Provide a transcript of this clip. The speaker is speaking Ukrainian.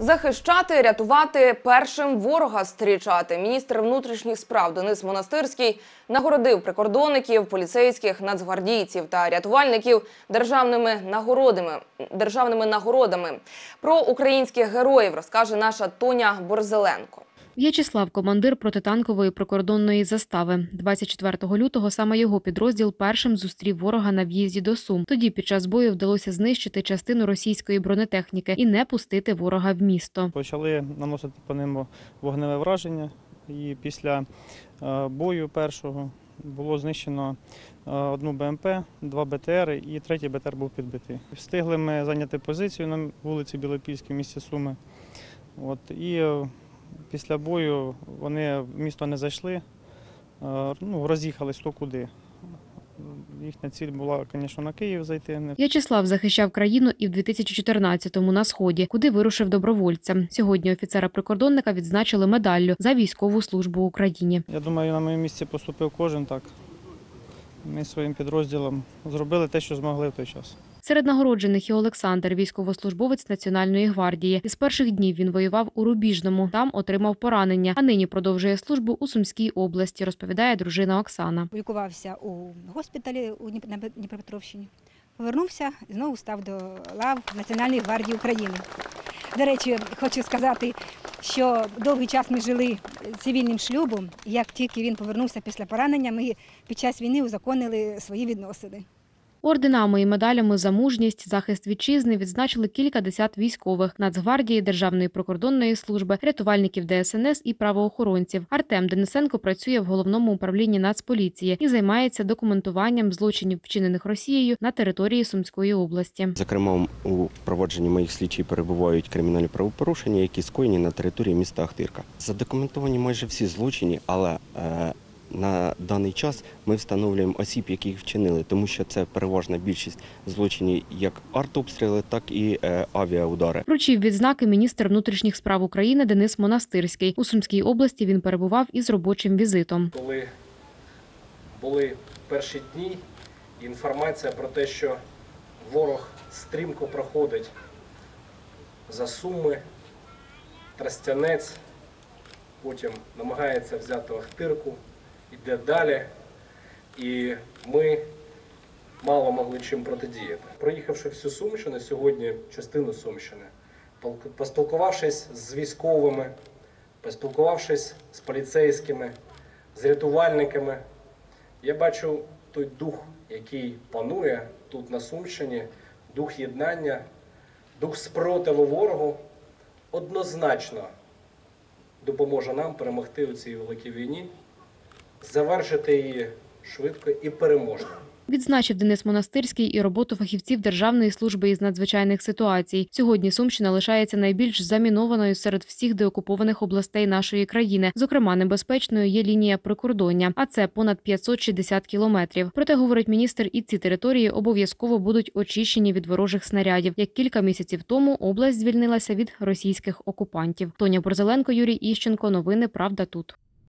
Захищати, рятувати, першим ворога зустрічати. Міністр внутрішніх справ Денис Монастирський нагородив прикордонників, поліцейських, нацгвардійців та рятувальників державними нагородами. Про українських героїв розкаже наша Тоня Борзеленко. В'ячеслав – командир протитанкової прикордонної застави. 24 лютого саме його підрозділ першим зустрів ворога на в'їзді до Сум. Тоді під час бою вдалося знищити частину російської бронетехніки і не пустити ворога в місто. Почали наносити по ним вогневе враження, і після бою першого було знищено одну БМП, 2 БТР і 3-й БТР був підбитий. Встигли ми зайняти позицію на вулиці Білопільській в місті Суми. І після бою вони в місто не зайшли, роз'їхались хто куди. Їхня ціль була, звісно, на Київ зайти. В'ячеслав захищав країну і в 2014-му на Сході, куди вирушив добровольцем. Сьогодні офіцера-прикордонника відзначили медаллю за військову службу Україні. Я думаю, на моєму місці поступив кожен так. Ми своїм підрозділом зробили те, що змогли в той час. Серед нагороджених і Олександр – військовослужбовець Національної гвардії. Із перших днів він воював у Рубіжному, там отримав поранення, а нині продовжує службу у Сумській області, розповідає дружина Оксана. Лікувався у госпіталі на Дніпропетровщині, повернувся і знову став до лав Національної гвардії України. До речі, хочу сказати, що довгий час ми жили цивільним шлюбом, і як тільки він повернувся після поранення, ми під час війни узаконили свої відносини. Орденами і медалями за мужність, захист вітчизни відзначили кількадесят військових – Нацгвардії, Державної прикордонної служби, рятувальників ДСНС і правоохоронців. Артем Денисенко працює в Головному управлінні Нацполіції і займається документуванням злочинів, вчинених Росією на території Сумської області. Зокрема, у проводженні моїх слідчих перебувають кримінальні правопорушення, які скоєні на території міста Ахтирка. Задокументовані майже всі злочини, але на даний час ми встановлюємо осіб, які їх вчинили, тому що це переважна більшість злочинів як артобстріли, так і авіаудари. Вручив відзнаки міністр внутрішніх справ України Денис Монастирський. У Сумській області він перебував із робочим візитом. Коли були перші дні, інформація про те, що ворог стрімко проходить за Суми, Тростянець, потім намагається взяти Ахтирку, йде далі, і ми мало могли чим протидіяти. Проїхавши всю Сумщину, сьогодні частину Сумщини, поспілкувавшись з військовими, поспілкувавшись з поліцейськими, з рятувальниками, я бачу той дух, який панує тут на Сумщині, дух єднання, дух спротиву ворогу, однозначно допоможе нам перемогти у цій великій війні, завершити її швидко і переможно. Відзначив Денис Монастирський і роботу фахівців Державної служби із надзвичайних ситуацій. Сьогодні Сумщина лишається найбільш замінованою серед всіх деокупованих областей нашої країни. Зокрема, небезпечною є лінія прикордоння, а це понад 560 кілометрів. Проте, говорить міністр, і ці території обов'язково будуть очищені від ворожих снарядів. Як кілька місяців тому область звільнилася від російських окупантів. Тоня Борзеленко, Юрій Іщенко. Новини «Правда тут».